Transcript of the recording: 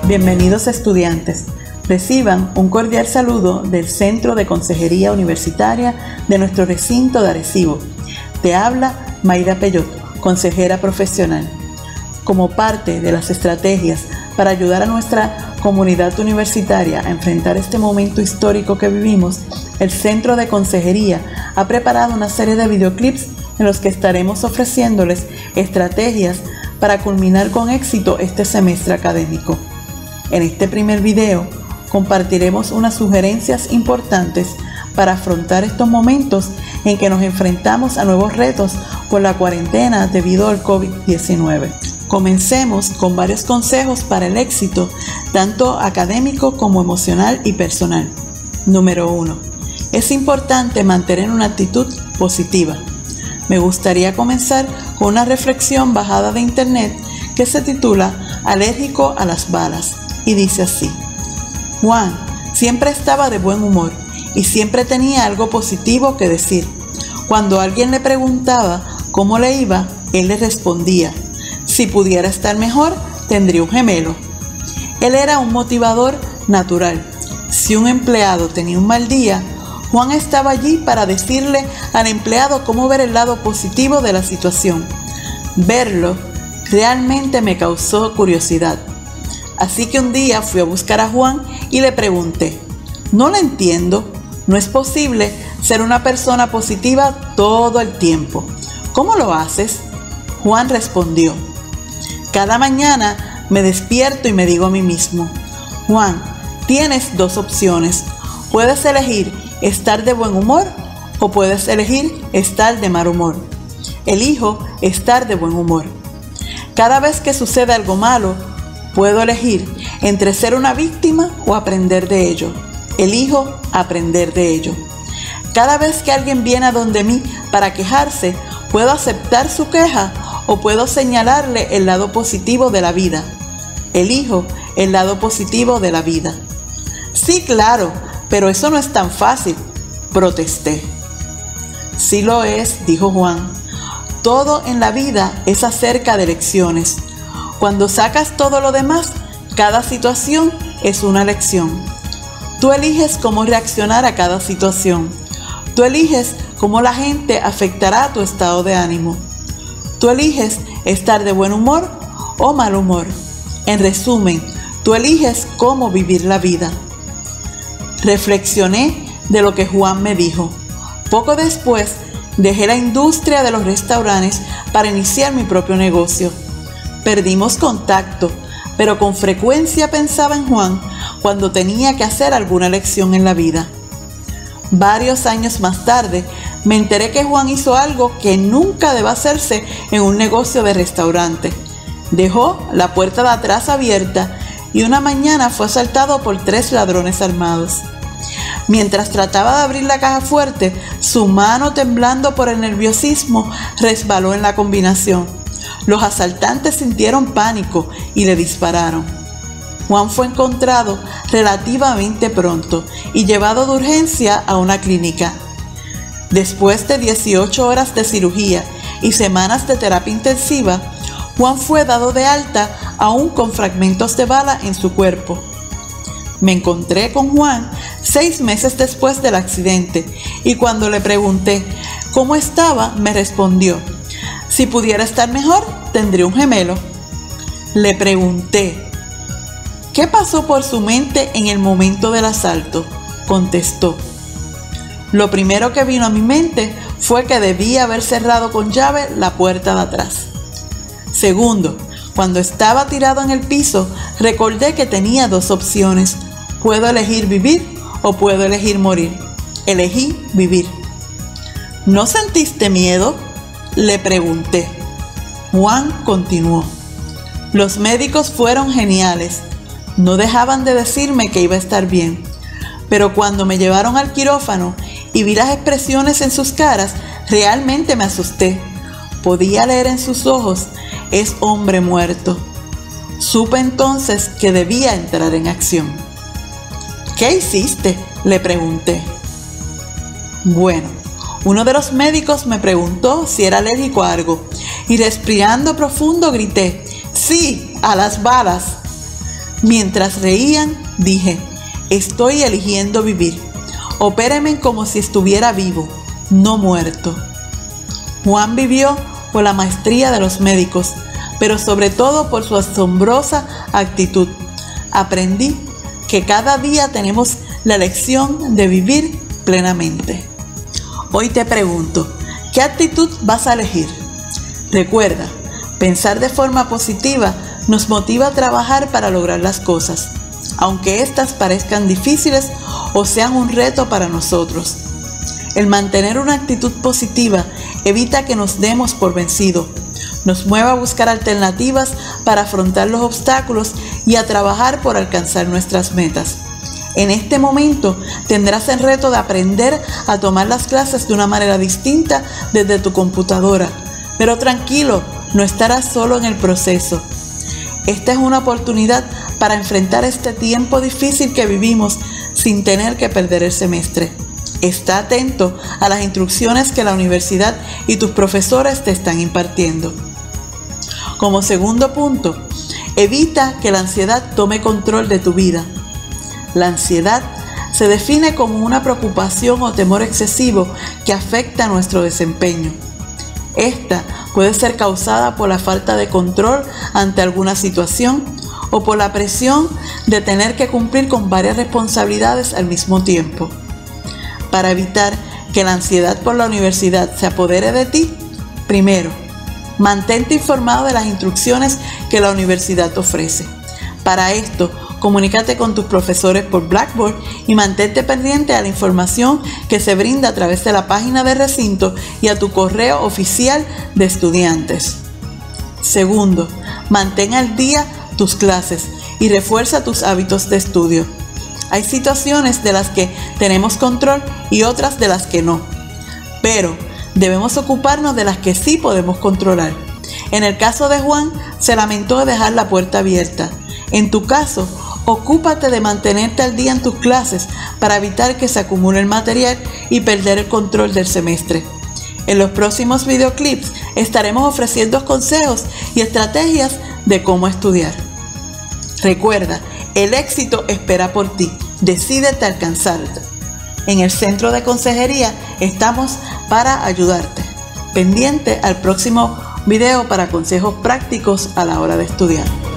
Bienvenidos estudiantes. Reciban un cordial saludo del Centro de Consejería Universitaria de nuestro recinto de Arecibo. Te habla Mayra Peyot, consejera profesional. Como parte de las estrategias para ayudar a nuestra comunidad universitaria a enfrentar este momento histórico que vivimos, el Centro de Consejería ha preparado una serie de videoclips en los que estaremos ofreciéndoles estrategias para culminar con éxito este semestre académico. En este primer video compartiremos unas sugerencias importantes para afrontar estos momentos en que nos enfrentamos a nuevos retos por la cuarentena debido al COVID-19. Comencemos con varios consejos para el éxito, tanto académico como emocional y personal. Número 1. Es importante mantener una actitud positiva. Me gustaría comenzar con una reflexión bajada de internet que se titula Alérgico a las balas y dice así: Juan siempre estaba de buen humor y siempre tenía algo positivo que decir. Cuando alguien le preguntaba cómo le iba, él le respondía: si pudiera estar mejor, tendría un gemelo. Él era un motivador natural. Si un empleado tenía un mal día, Juan estaba allí para decirle al empleado cómo ver el lado positivo de la situación. Verlo realmente me causó curiosidad. Así que un día fui a buscar a Juan y le pregunté: no lo entiendo, no es posible ser una persona positiva todo el tiempo. ¿Cómo lo haces? Juan respondió: cada mañana me despierto y me digo a mí mismo: Juan, tienes dos opciones. Puedes elegir estar de buen humor o puedes elegir estar de mal humor. Elijo estar de buen humor. Cada vez que sucede algo malo, puedo elegir entre ser una víctima o aprender de ello. Elijo aprender de ello. Cada vez que alguien viene a donde mí para quejarse, puedo aceptar su queja o puedo señalarle el lado positivo de la vida. Elijo el lado positivo de la vida. Sí, claro, pero eso no es tan fácil, protesté. Sí lo es, dijo Juan. Todo en la vida es acerca de elecciones. Cuando sacas todo lo demás, cada situación es una lección. Tú eliges cómo reaccionar a cada situación. Tú eliges cómo la gente afectará a tu estado de ánimo. Tú eliges estar de buen humor o mal humor. En resumen, tú eliges cómo vivir la vida. Reflexioné de lo que Juan me dijo. Poco después, dejé la industria de los restaurantes para iniciar mi propio negocio. Perdimos contacto, pero con frecuencia pensaba en Juan cuando tenía que hacer alguna elección en la vida. Varios años más tarde, me enteré que Juan hizo algo que nunca debe hacerse en un negocio de restaurante. Dejó la puerta de atrás abierta y una mañana fue asaltado por 3 ladrones armados. Mientras trataba de abrir la caja fuerte, su mano, temblando por el nerviosismo, resbaló en la combinación. Los asaltantes sintieron pánico y le dispararon. Juan fue encontrado relativamente pronto y llevado de urgencia a una clínica. Después de 18 horas de cirugía y semanas de terapia intensiva, Juan fue dado de alta aún con fragmentos de bala en su cuerpo. Me encontré con Juan 6 meses después del accidente y cuando le pregunté cómo estaba, me respondió: si pudiera estar mejor, tendría un gemelo. Le pregunté: ¿qué pasó por su mente en el momento del asalto? Contestó: lo primero que vino a mi mente fue que debía haber cerrado con llave la puerta de atrás. Segundo, cuando estaba tirado en el piso, recordé que tenía 2 opciones. Puedo elegir vivir o puedo elegir morir. Elegí vivir. ¿No sentiste miedo?, le pregunté. Juan continuó: los médicos fueron geniales. No dejaban de decirme que iba a estar bien. Pero cuando me llevaron al quirófano y vi las expresiones en sus caras, realmente me asusté. Podía leer en sus ojos: es hombre muerto. Supe entonces que debía entrar en acción. ¿Qué hiciste?, le pregunté. Bueno, uno de los médicos me preguntó si era alérgico a algo y respirando profundo grité: ¡sí, a las balas! Mientras reían, dije, estoy eligiendo vivir. Opéreme como si estuviera vivo, no muerto. Juan vivió por la maestría de los médicos, pero sobre todo por su asombrosa actitud. Aprendí que cada día tenemos la elección de vivir plenamente. Hoy te pregunto, ¿qué actitud vas a elegir? Recuerda, pensar de forma positiva nos motiva a trabajar para lograr las cosas, aunque éstas parezcan difíciles o sean un reto para nosotros. El mantener una actitud positiva evita que nos demos por vencido, nos mueve a buscar alternativas para afrontar los obstáculos y a trabajar por alcanzar nuestras metas. En este momento tendrás el reto de aprender a tomar las clases de una manera distinta desde tu computadora, pero tranquilo, no estarás solo en el proceso. Esta es una oportunidad para enfrentar este tiempo difícil que vivimos sin tener que perder el semestre. Está atento a las instrucciones que la universidad y tus profesores te están impartiendo. Como segundo punto, evita que la ansiedad tome control de tu vida. La ansiedad se define como una preocupación o temor excesivo que afecta nuestro desempeño. Esta puede ser causada por la falta de control ante alguna situación o por la presión de tener que cumplir con varias responsabilidades al mismo tiempo. Para evitar que la ansiedad por la universidad se apodere de ti, primero, mantente informado de las instrucciones que la universidad ofrece. Para esto, comunícate con tus profesores por Blackboard y mantente pendiente a la información que se brinda a través de la página de recinto y a tu correo oficial de estudiantes. Segundo, mantén al día tus clases y refuerza tus hábitos de estudio. Hay situaciones de las que tenemos control y otras de las que no, pero debemos ocuparnos de las que sí podemos controlar. En el caso de Juan, se lamentó de dejar la puerta abierta. En tu caso, ocúpate de mantenerte al día en tus clases para evitar que se acumule el material y perder el control del semestre. En los próximos videoclips estaremos ofreciendo consejos y estrategias de cómo estudiar. Recuerda, el éxito espera por ti. Decídete a alcanzarlo. En el Centro de Consejería estamos para ayudarte. Pendiente al próximo video para consejos prácticos a la hora de estudiar.